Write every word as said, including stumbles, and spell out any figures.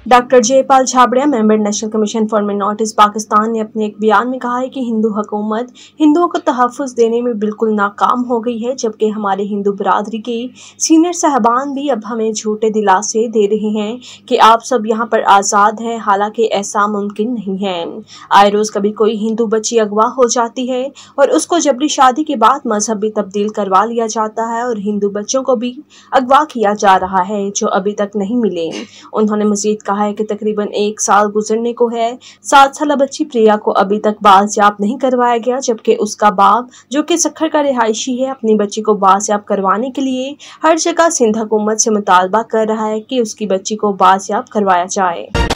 Doctor Jaipal Chhabria, member national commission for minorities Pakistan ने अपने एक बयान में कहा है कि हिंदू हुकूमत हिंदुओं को तहफ़्फ़ुज़ देने में बिल्कुल नाकाम हो गई है, जबकि हमारे हिंदू बरादरी के सीनियर साहबान भी अब हमें झूठे दिलासे दे रहे हैं कि आप सब यहाँ पर आज़ाद हैं, हालांकि ऐसा मुमकिन नहीं है। आए रोज़ कभी कोई हिंदू बच्ची अगवा हो जाती है और उसको जबरी शादी के बाद मजहब भी तब्दील करवा लिया जाता है और हिंदू बच्चों को भी अगवा किया जा रहा है जो अभी तक नहीं मिले। उन्होंने मजीद कहा है कि तकरीबन एक साल गुजरने को है, सात साल बच्ची प्रिया को अभी तक बाज़याब नहीं करवाया गया, जबकि उसका बाप जो कि सक्खर का रिहायशी है अपनी बच्ची को बाज़याब करवाने के लिए हर जगह सिंध हुकूमत से मुतालबा कर रहा है कि उसकी बच्ची को बाज़याब करवाया जाए।